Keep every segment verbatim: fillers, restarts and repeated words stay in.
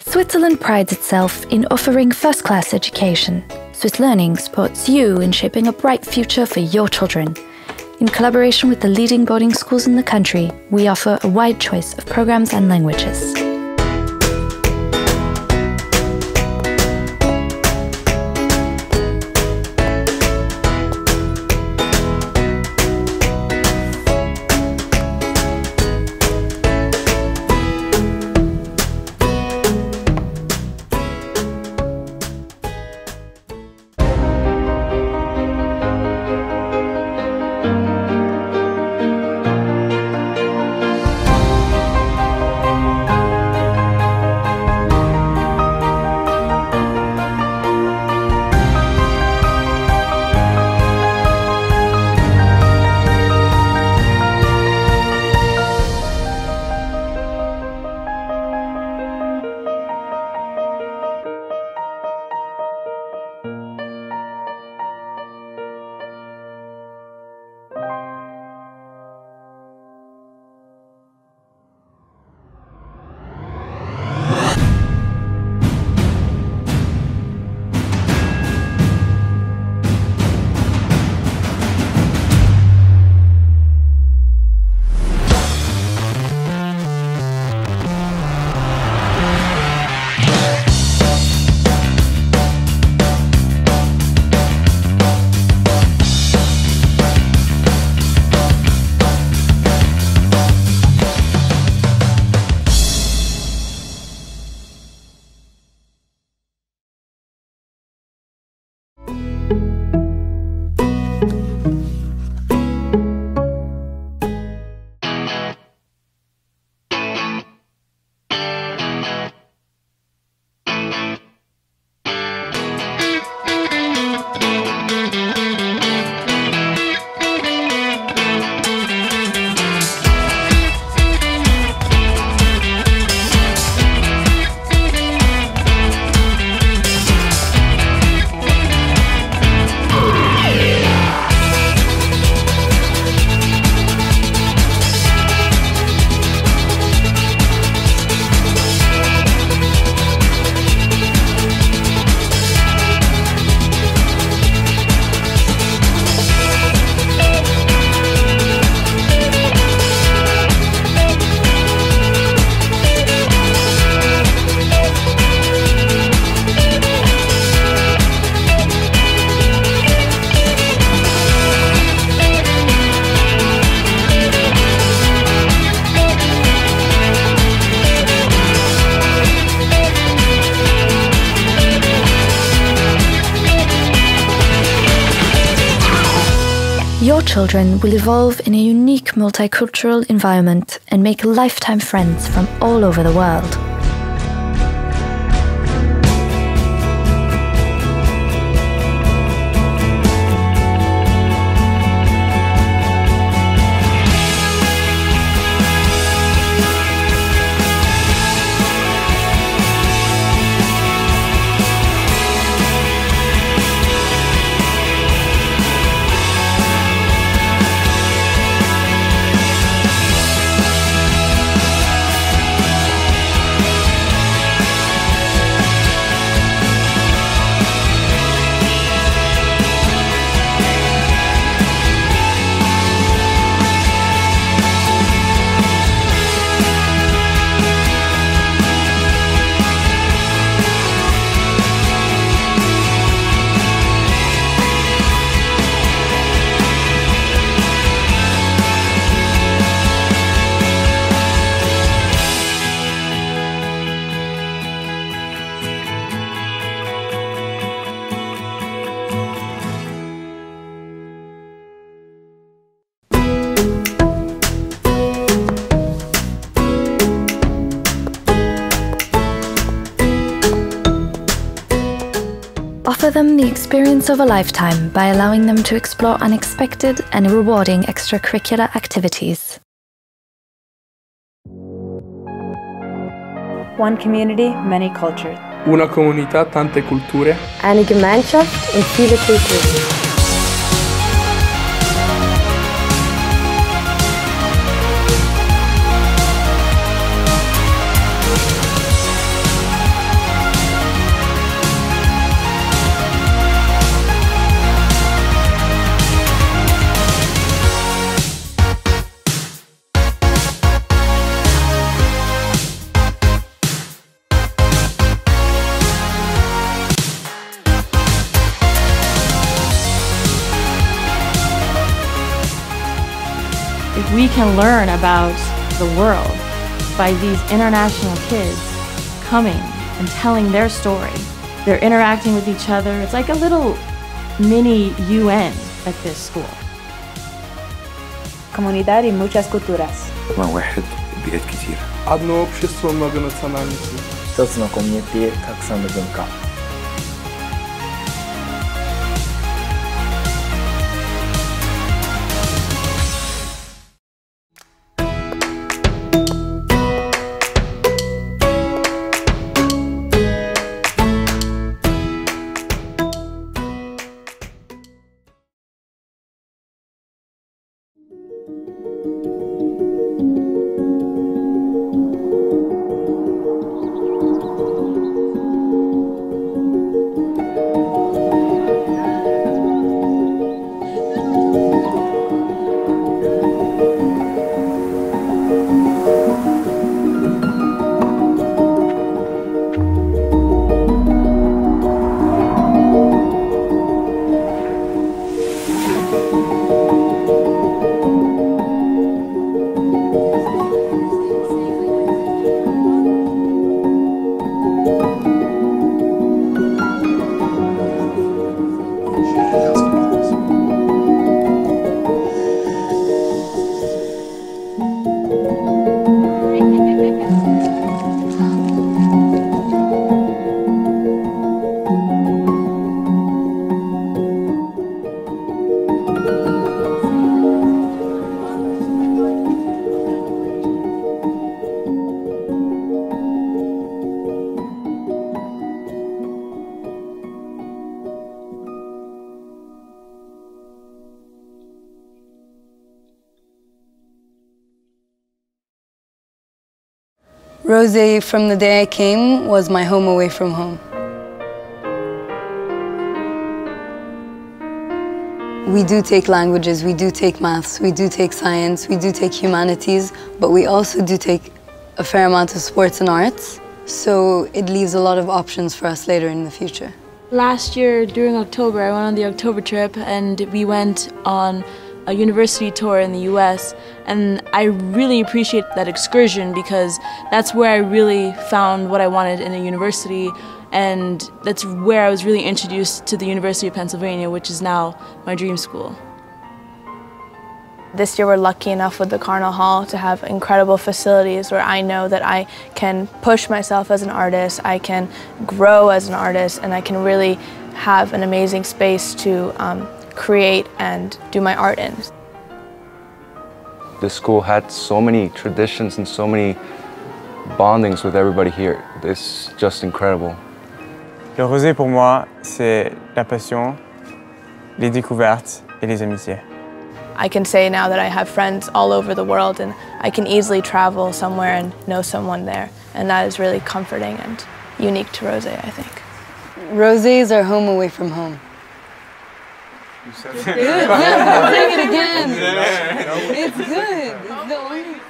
Switzerland prides itself in offering first-class education. Swiss Learning supports you in shaping a bright future for your children. In collaboration with the leading boarding schools in the country, we offer a wide choice of programs and languages. Your children will evolve in a unique multicultural environment and make lifetime friends from all over the world. Offer them the experience of a lifetime by allowing them to explore unexpected and rewarding extracurricular activities. One community, many cultures. Una comunità, tante culture. Eine Gemeinschaft und viele Kulturen. we can learn about the world by these international kids coming and telling their story. They're interacting with each other. It's like a little mini U N at this school. Comunidad y muchas culturas. مع واحد بيئات كتير. Одно общество, много национальностей. 一つのコミュニティ、たくさんの文化。 Rosé, from the day I came, was my home away from home. We do take languages, we do take maths, we do take science, we do take humanities, but we also do take a fair amount of sports and arts, so it leaves a lot of options for us later in the future. Last year, during October, I went on the October trip and we went on a university tour in the U S, and I really appreciate that excursion because that's where I really found what I wanted in a university, and that's where I was really introduced to the University of Pennsylvania, which is now my dream school. This year we're lucky enough with the Carnegie Hall to have incredible facilities where I know that I can push myself as an artist, I can grow as an artist, and I can really have an amazing space to um, create and do my art in. The school had so many traditions and so many bondings with everybody here. It's just incredible. Le Rosé pour moi, c'est la passion, les découvertes et les amitiés. I can say now that I have friends all over the world and I can easily travel somewhere and know someone there, and that is really comforting and unique to Rosé, I think. Rosé is our home away from home. You said it's good. Yeah, say it again. It's good. It's the only...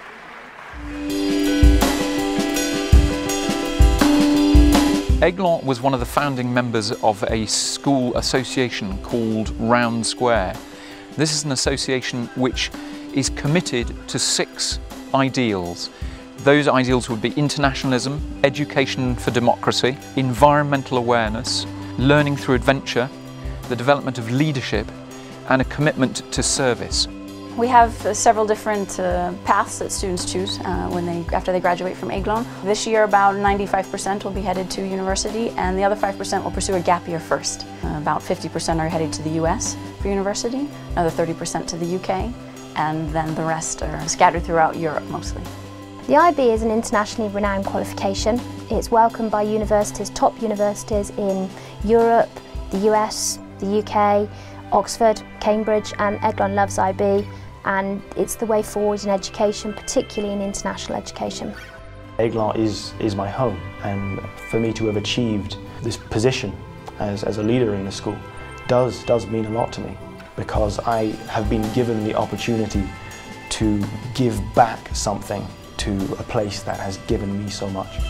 Aiglon was one of the founding members of a school association called Round Square. This is an association which is committed to six ideals. Those ideals would be internationalism, education for democracy, environmental awareness, learning through adventure, the development of leadership, and a commitment to service. We have uh, several different uh, paths that students choose uh, when they, after they graduate from Aiglon. This year about ninety-five percent will be headed to university, and the other five percent will pursue a gap year first. Uh, about fifty percent are headed to the U S for university, another thirty percent to the U K, and then the rest are scattered throughout Europe mostly. The I B is an internationally renowned qualification. It's welcomed by universities, top universities in Europe, the U S, the U K, Oxford, Cambridge, and Aiglon loves I B, and it's the way forward in education, particularly in international education. Aiglon is, is my home, and for me to have achieved this position as, as a leader in the school does, does mean a lot to me, because I have been given the opportunity to give back something to a place that has given me so much.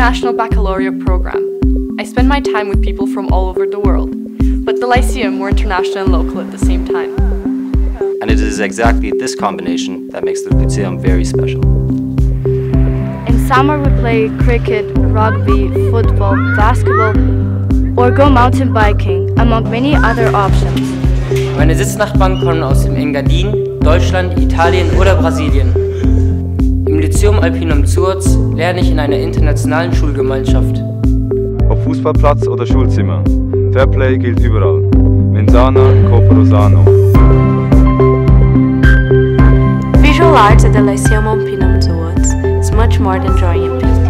international baccalaureate program. I spend my time with people from all over the world, but the Lyceum were international and local at the same time. And it is exactly this combination that makes the Lyceum very special. In summer we play cricket, rugby, football, basketball, or go mountain biking, among many other options. Meine Sitznachbarn kommen aus dem Engadin, Deutschland, Italien oder Brasilien. Im Lyceum Alpinum Zurz lerne ich in einer internationalen Schulgemeinschaft. Ob Fußballplatz oder Schulzimmer, Fairplay gilt überall. Menzana, Coporosano. Visual arts at the Lyceum Alpinum Zurz is much more than drawing and painting.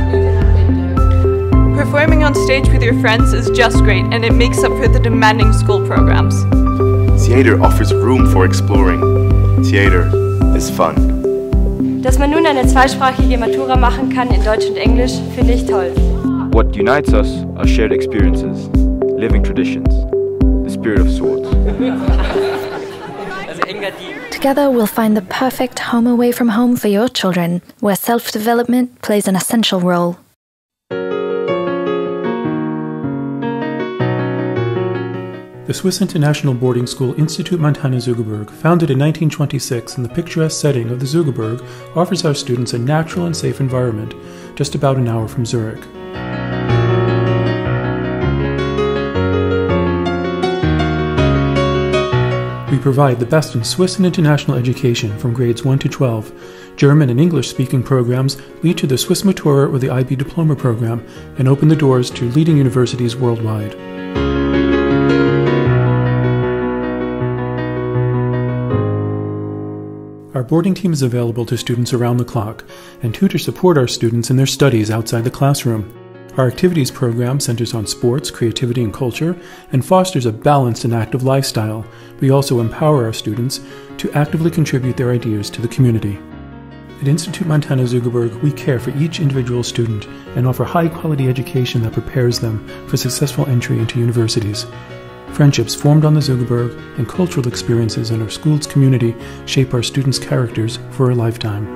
Performing on stage with your friends is just great, and it makes up for the demanding school programs. Theater offers room for exploring. Theater is fun. Dass man nun eine zweisprachige Matura machen kann in Deutsch und Englisch, finde ich toll. What unites us are shared experiences, living traditions, the spirit of Swords. Together we'll find the perfect home away from home for your children, where self-development plays an essential role. The Swiss International Boarding School Institut Montana Zuckerberg, founded in nineteen twenty-six in the picturesque setting of the Zuckerberg, offers our students a natural and safe environment, just about an hour from Zurich. We provide the best in Swiss and international education from grades one to twelve. German and English-speaking programs lead to the Swiss Matura or the I B Diploma program and open the doors to leading universities worldwide. Our boarding team is available to students around the clock, and tutors support our students in their studies outside the classroom. Our activities program centers on sports, creativity, and culture, and fosters a balanced and active lifestyle. We also empower our students to actively contribute their ideas to the community. At Institut Montana Zuckerberg, we care for each individual student and offer high-quality education that prepares them for successful entry into universities. Friendships formed on the Zuckerberg and cultural experiences in our school's community shape our students' characters for a lifetime.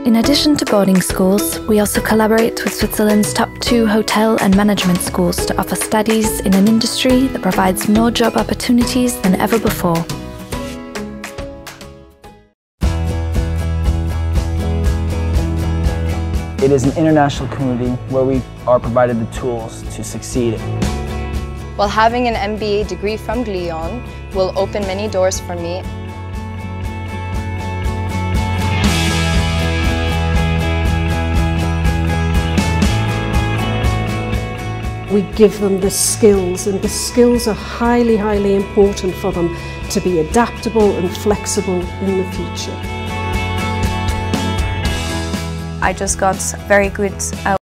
In addition to boarding schools, we also collaborate with Switzerland's top two hotel and management schools to offer studies in an industry that provides more job opportunities than ever before. It is an international community where we are provided the tools to succeed. While having an M B A degree from Glion will open many doors for me. We give them the skills, and the skills are highly, highly important for them to be adaptable and flexible in the future. I just got very good uh,